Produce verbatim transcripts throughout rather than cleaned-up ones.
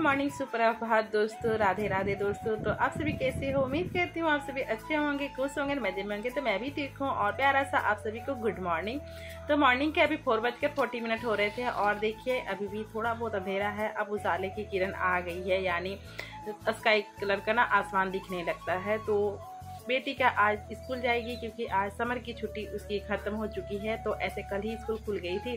Morning, सुप्रभात दोस्तों, राधे राधे दोस्तों। तो आप सभी कैसे हो? उम्मीद करती हूँ आप सभी अच्छे होंगे, खुश होंगे, मजे में होंगे। तो मैं भी ठीक हूँ और प्यारा सा आप सभी को गुड मॉर्निंग। तो मॉर्निंग के अभी फोर बज के फोर्टी मिनट हो रहे थे और देखिए अभी भी थोड़ा बहुत अंधेरा है। अब उजाले की किरण आ गई है, यानी स्काई कलर का ना आसमान दिखने लगता है। तो बेटी का आज स्कूल जाएगी क्योंकि आज समर की छुट्टी उसकी ख़त्म हो चुकी है। तो ऐसे कल ही स्कूल खुल गई थी,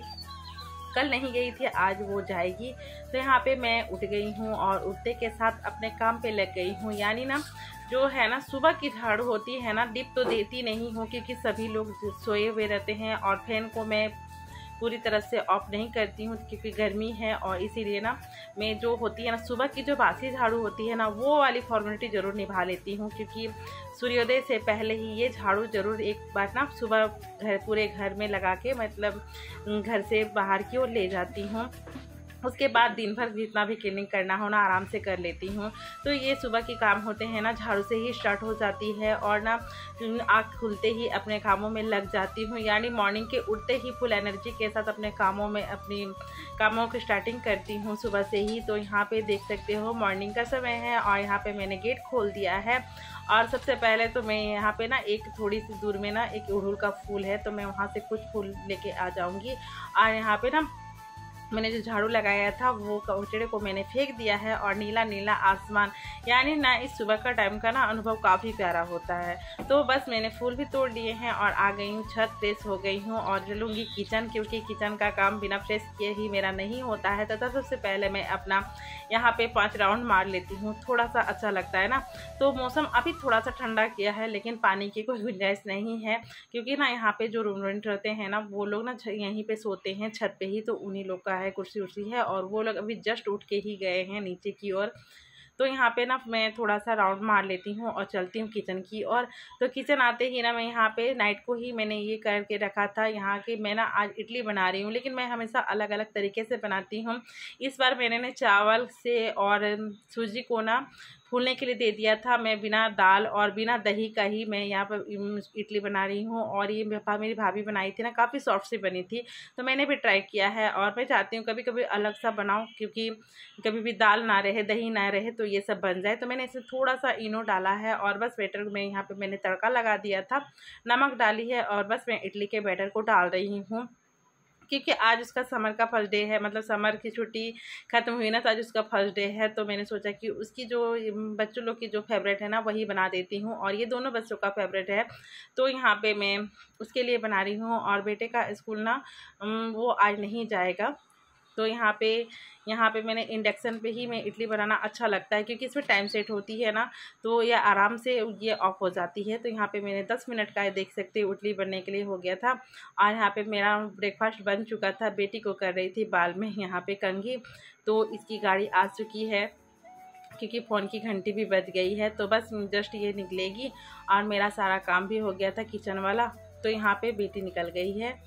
कल नहीं गई थी, आज वो जाएगी। तो यहाँ पे मैं उठ गई हूँ और उठते के साथ अपने काम पे लग गई हूँ। यानी ना जो है ना सुबह की झाड़ू होती है ना, डिप तो देती नहीं हूँ क्योंकि सभी लोग सोए हुए रहते हैं और फैन को मैं पूरी तरह से ऑफ नहीं करती हूँ क्योंकि गर्मी है। और इसीलिए ना मैं जो होती है ना सुबह की जो बासी झाड़ू होती है ना, वो वाली फॉर्मेलिटी ज़रूर निभा लेती हूँ क्योंकि सूर्योदय से पहले ही ये झाड़ू ज़रूर एक बार ना सुबह घर पूरे घर में लगा के मतलब घर से बाहर की ओर ले जाती हूँ। उसके बाद दिन भर जितना भी क्लीनिंग करना हो ना आराम से कर लेती हूँ। तो ये सुबह के काम होते हैं ना झाड़ू से ही स्टार्ट हो जाती है और ना आँख खुलते ही अपने कामों में लग जाती हूँ। यानी मॉर्निंग के उठते ही फुल एनर्जी के साथ अपने कामों में अपनी कामों की स्टार्टिंग करती हूँ सुबह से ही। तो यहाँ पे देख सकते हो मॉर्निंग का समय है और यहाँ पे मैंने गेट खोल दिया है। और सबसे पहले तो मैं यहाँ पे ना एक थोड़ी सी दूर में ना एक अड़हुल का फूल है, तो मैं वहाँ से कुछ फूल लेके आ जाऊँगी। और यहाँ पे ना मैंने जो झाड़ू लगाया था वो कचड़े को मैंने फेंक दिया है और नीला नीला आसमान, यानी ना इस सुबह का टाइम का ना अनुभव काफ़ी प्यारा होता है। तो बस मैंने फूल भी तोड़ दिए हैं और आ गई हूँ छत, फ्रेश हो गई हूँ और चलूँगी किचन क्योंकि किचन का काम बिना फ्रेश किए ही मेरा नहीं होता है। तथा सबसे पहले मैं अपना यहाँ पे पाँच राउंड मार लेती हूँ, थोड़ा सा अच्छा लगता है ना। तो मौसम अभी थोड़ा सा ठंडा किया है लेकिन पानी की कोई गुंजाइश नहीं है क्योंकि ना यहाँ पे जो रूम रेंट रहते हैं ना वो लोग ना यहीं पे सोते हैं छत पे ही, तो उन्हीं लोग का है कुर्सी उर्सी है और वो लोग अभी जस्ट उठ के ही गए हैं नीचे की ओर। तो यहाँ पे ना मैं थोड़ा सा राउंड मार लेती हूँ और चलती हूँ किचन की ओर। तो किचन आते ही ना मैं यहाँ पे नाइट को ही मैंने ये करके रखा था यहाँ के मैं ना आज इडली बना रही हूँ, लेकिन मैं हमेशा अलग अलग तरीके से बनाती हूँ। इस बार मैंने ना चावल से और सूजी को ना फूलने के लिए दे दिया था। मैं बिना दाल और बिना दही का ही मैं यहाँ पर इडली बना रही हूँ और ये मेरी भाभी बनाई थी ना, काफ़ी सॉफ्ट सी बनी थी। तो मैंने भी ट्राई किया है और मैं चाहती हूँ कभी कभी अलग सा बनाऊँ क्योंकि कभी भी दाल ना रहे दही ना रहे तो ये सब बन जाए। तो मैंने इसमें थोड़ा सा इनो डाला है और बस बैटर में यहाँ पे मैंने तड़का लगा दिया था, नमक डाली है और बस मैं इडली के बैटर को डाल रही हूँ क्योंकि आज उसका समर का फर्स्ट डे है, मतलब समर की छुट्टी ख़त्म हुई ना तो आज उसका फर्स्ट डे है। तो मैंने सोचा कि उसकी जो बच्चों लोग की जो फेवरेट है ना वही बना देती हूँ और ये दोनों बच्चों का फेवरेट है। तो यहाँ पे मैं उसके लिए बना रही हूँ और बेटे का स्कूल ना वो आज नहीं जाएगा। तो यहाँ पे यहाँ पे मैंने इंडक्शन पे ही मैं इडली बनाना अच्छा लगता है क्योंकि इसमें टाइम सेट होती है ना, तो ये आराम से ये ऑफ हो जाती है। तो यहाँ पे मैंने दस मिनट का देख सकते हैं इडली बनने के लिए हो गया था और यहाँ पे मेरा ब्रेकफास्ट बन चुका था। बेटी को कर रही थी बाल में यहाँ पे कंघी, तो इसकी गाड़ी आ चुकी है क्योंकि फ़ोन की घंटी भी बज गई है। तो बस जस्ट ये निकलेगी और मेरा सारा काम भी हो गया था किचन वाला। तो यहाँ पे बेटी निकल गई है।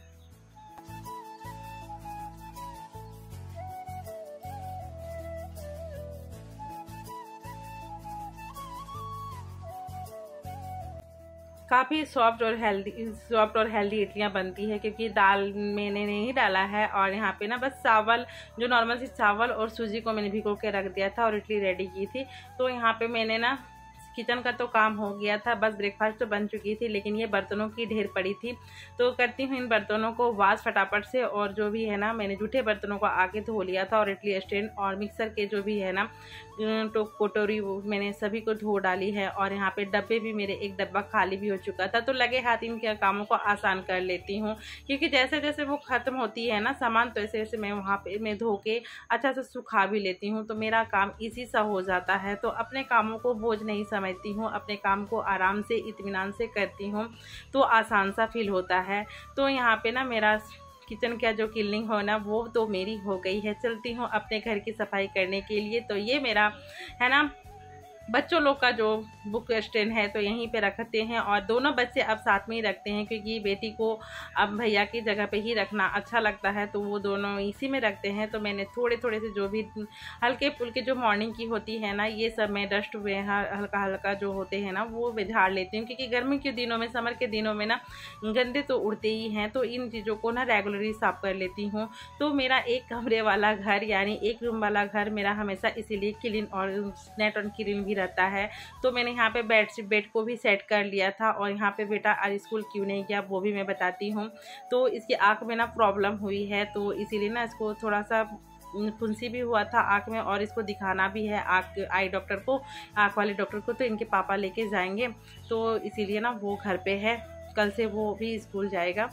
काफ़ी सॉफ्ट और हेल्दी सॉफ्ट और हेल्दी इडलियाँ बनती है क्योंकि दाल मैंने नहीं डाला है और यहाँ पे ना बस चावल जो नॉर्मल सी चावल और सूजी को मैंने भिगो के रख दिया था और इडली रेडी की थी। तो यहाँ पे मैंने ना किचन का तो काम हो गया था, बस ब्रेकफास्ट तो बन चुकी थी लेकिन ये बर्तनों की ढेर पड़ी थी। तो करती हूँ इन बर्तनों को वाश फटाफट से और जो भी है ना मैंने जूठे बर्तनों को आगे धो लिया था और इडली स्टैंड और मिक्सर के जो भी है ना तो कटोरी वो मैंने सभी को धो डाली है। और यहाँ पे डब्बे भी मेरे एक डब्बा खाली भी हो चुका था। तो लगे हाथ इनके कामों को आसान कर लेती हूँ क्योंकि जैसे जैसे वो ख़त्म होती है ना सामान तो ऐसे ऐसे मैं वहाँ पे मैं धो के अच्छा से सुखा भी लेती हूँ। तो मेरा काम इसी सा हो जाता है। तो अपने कामों को बोझ नहीं समझती हूँ, अपने काम को आराम से इत्मीनान से करती हूँ तो आसान सा फील होता है। तो यहाँ पे ना मेरा किचन का जो क्लीनिंग हो ना वो तो मेरी हो गई है। चलती हूँ अपने घर की सफाई करने के लिए। तो ये मेरा है ना बच्चों लोग का जो बुक स्टैंड है तो यहीं पे रखते हैं, और दोनों बच्चे अब साथ में ही रखते हैं क्योंकि बेटी को अब भैया की जगह पे ही रखना अच्छा लगता है, तो वो दोनों इसी में रखते हैं। तो मैंने थोड़े थोड़े से जो भी हल्के फुल्के जो मॉर्निंग की होती है ना, ये सब मैं डस्ट में हल्का हल्का जो होते हैं ना वो मैं झाड़ लेती हूँ, क्योंकि गर्मी के दिनों में, समर के दिनों में ना गंदे तो उड़ते ही हैं, तो इन चीज़ों को ना रेगुलरली साफ़ कर लेती हूँ। तो मेरा एक कमरे वाला घर यानी एक रूम वाला घर मेरा हमेशा इसीलिए क्लीन और नेट और क्लीन भी रहता है। तो मैंने यहाँ पे बेड बेड को भी सेट कर लिया था, और यहाँ पे बेटा आज स्कूल क्यों नहीं गया वो भी मैं बताती हूँ। तो इसकी आँख में ना प्रॉब्लम हुई है, तो इसीलिए ना इसको थोड़ा सा फुंसी भी हुआ था आँख में, और इसको दिखाना भी है आँख आई डॉक्टर को, आँख वाले डॉक्टर को। तो इनके पापा लेके जाएंगे, तो इसीलिए ना वो घर पे है, कल से वो भी स्कूल जाएगा।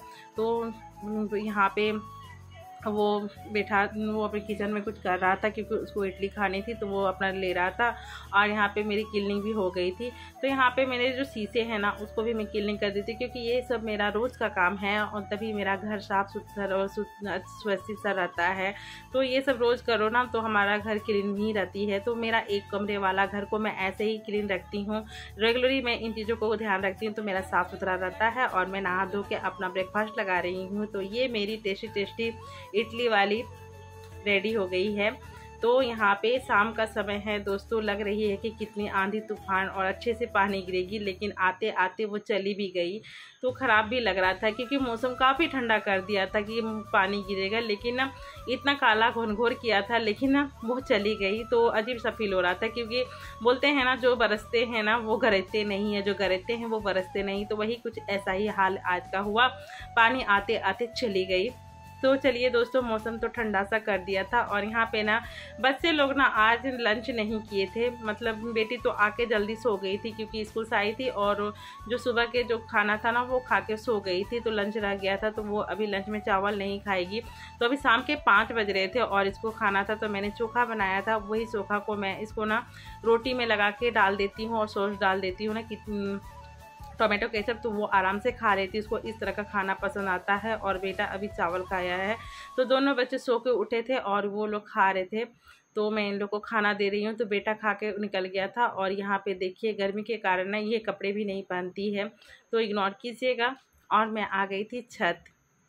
तो यहाँ पे वो बैठा, वो अपने किचन में कुछ कर रहा था क्योंकि उसको इडली खानी थी, तो वो अपना ले रहा था। और यहाँ पे मेरी क्लीनिंग भी हो गई थी, तो यहाँ पे मेरे जो शीशे हैं ना उसको भी मैं क्लीनिंग कर दी थी, क्योंकि ये सब मेरा रोज़ का काम है और तभी मेरा घर साफ सुथरा और सुव्यवस्थित सा रहता है। तो ये सब रोज़ करो ना तो हमारा घर क्लीन ही रहती है। तो मेरा एक कमरे वाला घर को मैं ऐसे ही क्लीन रखती हूँ, रेगुलरली मैं इन चीज़ों को ध्यान रखती हूँ, तो मेरा साफ़ सुथरा रहता है। और मैं नहा धो के अपना ब्रेकफास्ट लगा रही हूँ। तो ये मेरी टेस्टी टेस्टी इडली वाली रेडी हो गई है। तो यहाँ पे शाम का समय है दोस्तों, लग रही है कि कितनी आंधी तूफान और अच्छे से पानी गिरेगी, लेकिन आते आते वो चली भी गई। तो ख़राब भी लग रहा था क्योंकि मौसम काफ़ी ठंडा कर दिया था कि पानी गिरेगा, लेकिन ना इतना काला घनघोर किया था, लेकिन ना वो चली गई। तो अजीब सा फील हो रहा था, क्योंकि बोलते हैं ना जो बरसते हैं ना वो गरजते नहीं है, जो गरजते हैं वो बरसते नहीं। तो वही कुछ ऐसा ही हाल आज का हुआ, पानी आते आते चली गई। तो चलिए दोस्तों, मौसम तो ठंडा सा कर दिया था। और यहाँ पे ना बच्चे लोग ना आज लंच नहीं किए थे, मतलब बेटी तो आके जल्दी सो गई थी क्योंकि स्कूल से आई थी, और जो सुबह के जो खाना था ना वो खा के सो गई थी, तो लंच रह गया था। तो वो अभी लंच में चावल नहीं खाएगी। तो अभी शाम के पाँच बज रहे थे और इसको खाना था, तो मैंने चोखा बनाया था। वही चोखा को मैं इसको ना रोटी में लगा के डाल देती हूँ और सॉस डाल देती हूँ ना कि टोमेटो केचप, तो वो आराम से खा लेती है। उसको इस तरह का खाना पसंद आता है। और बेटा अभी चावल खाया है। तो दोनों बच्चे सो के उठे थे और वो लोग खा रहे थे, तो मैं इन लोग को खाना दे रही हूँ। तो बेटा खा के निकल गया था। और यहाँ पे देखिए गर्मी के कारण ना ये कपड़े भी नहीं पहनती है, तो इग्नोर कीजिएगा। और मैं आ गई थी छत।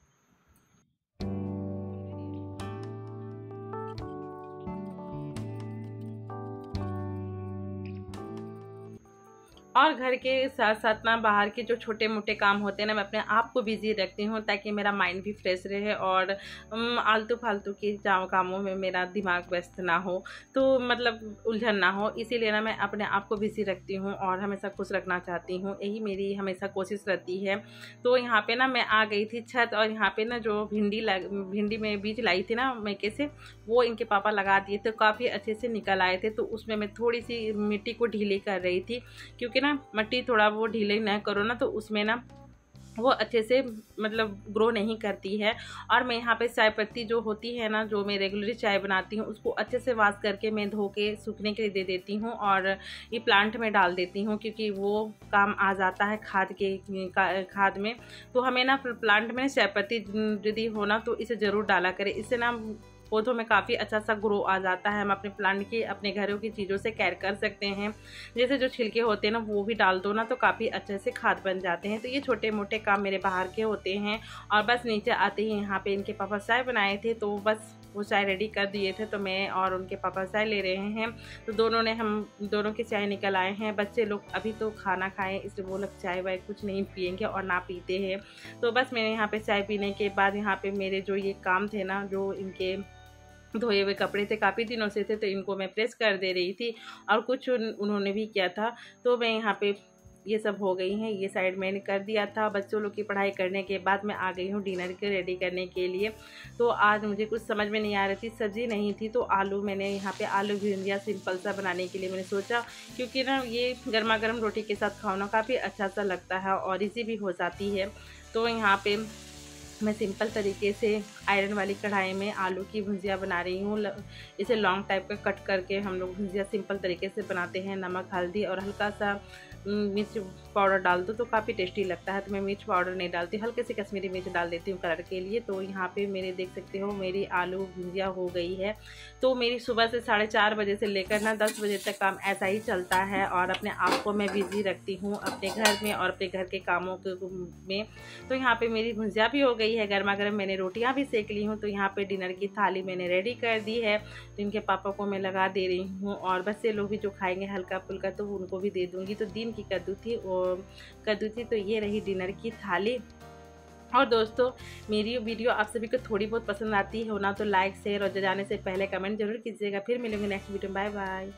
और घर के साथ साथ ना बाहर के जो छोटे मोटे काम होते हैं ना, मैं अपने आप को बिज़ी रखती हूँ ताकि मेरा माइंड भी फ्रेश रहे और आलतू फालतू के कामों में मेरा दिमाग व्यस्त ना हो, तो मतलब उलझन ना हो। इसीलिए ना मैं अपने आप को बिज़ी रखती हूँ और हमेशा खुश रखना चाहती हूँ, यही मेरी हमेशा कोशिश रहती है। तो यहाँ पे ना मैं आ गई थी छत, और यहाँ पे ना जो भिंडी लग भिंडी में बीज लाई थी ना मैके से, वो इनके पापा लगा दिए थे, काफ़ी अच्छे से निकल आए थे। तो उसमें मैं थोड़ी सी मिट्टी को ढीली कर रही थी, क्योंकि ना मिट्टी थोड़ा वो ढीले ना करो ना तो उसमें ना वो अच्छे से मतलब ग्रो नहीं करती है। और मैं यहाँ पे चाय पत्ती जो होती है ना, जो मैं रेगुलरली चाय बनाती हूँ, उसको अच्छे से वॉश करके मैं धो के सूखने के लिए दे देती हूँ और ये प्लांट में डाल देती हूँ, क्योंकि वो काम आ जाता है खाद के खाद में। तो हमें ना प्लांट में चाय पत्ती यदि हो ना तो इसे ज़रूर डाला करें, इससे ना पौधों में काफ़ी अच्छा सा ग्रो आ जाता है। हम अपने प्लांट की अपने घरों की चीज़ों से केयर कर सकते हैं। जैसे जो छिलके होते हैं ना वो भी डाल दो ना तो काफ़ी अच्छे से खाद बन जाते हैं। तो ये छोटे मोटे काम मेरे बाहर के होते हैं। और बस नीचे आते ही यहाँ पे इनके पापा चाय बनाए थे, तो बस वो चाय रेडी कर दिए थे, तो मैं और उनके पापा चाय ले रहे हैं। तो दोनों ने हम दोनों के चाय निकल आए हैं। बच्चे लोग अभी तो खाना खाएं, इसलिए वो लोग चाय वाय कुछ नहीं पियेंगे और ना पीते हैं। तो बस मैंने यहाँ पे चाय पीने के बाद यहाँ पे मेरे जो ये काम थे ना, जो इनके धोए हुए कपड़े थे काफ़ी दिनों से थे, तो इनको मैं प्रेस कर दे रही थी और कुछ उन्होंने भी किया था। तो मैं यहाँ पे ये सब हो गई हैं, ये साइड मैंने कर दिया था। बच्चों लोग की पढ़ाई करने के बाद मैं आ गई हूँ डिनर के रेडी करने के लिए। तो आज मुझे कुछ समझ में नहीं आ रही थी, सब्जी नहीं थी, तो आलू मैंने यहाँ पे आलू भुजिया सिंपल सा बनाने के लिए मैंने सोचा, क्योंकि ना ये गर्मा गर्म रोटी के साथ खाना काफ़ी अच्छा सा लगता है और इजी भी हो जाती है। तो यहाँ पे मैं सिंपल तरीके से आयरन वाली कढ़ाई में आलू की भुजिया बना रही हूँ। इसे लॉन्ग टाइप का कट करके हम लोग भुजिया सिंपल तरीके से बनाते हैं, नमक हल्दी और हल्का सा मिर्च पाउडर डाल दो तो काफ़ी टेस्टी लगता है। तो मैं मिर्च पाउडर नहीं डालती, हल्के से कश्मीरी मिर्च डाल देती हूँ कलर के लिए। तो यहाँ पे मेरे देख सकते हो मेरी आलू भुजिया हो गई है। तो मेरी सुबह से साढ़े चार बजे से लेकर ना दस बजे तक काम ऐसा ही चलता है और अपने आप को मैं बिजी रखती हूँ अपने घर में और अपने घर के कामों के में। तो यहाँ पे मेरी भुजिया भी हो गई है, गर्मा गर्म मैंने रोटियाँ भी सेक ली हूँ। तो यहाँ पे डिनर की थाली मैंने रेडी कर दी है, तो इनके पापा को मैं लगा दे रही हूँ और बच्चे लोग भी जो खाएंगे हल्का फुल्का तो उनको भी दे दूँगी। तो दिन की कद्दू थी और कद्दू थी। तो ये रही डिनर की थाली। और दोस्तों मेरी वीडियो आप सभी को थोड़ी बहुत पसंद आती है ना तो लाइक शेयर और जाने से पहले कमेंट जरूर कीजिएगा। फिर मिलेंगे नेक्स्ट वीडियो, बाय बाय।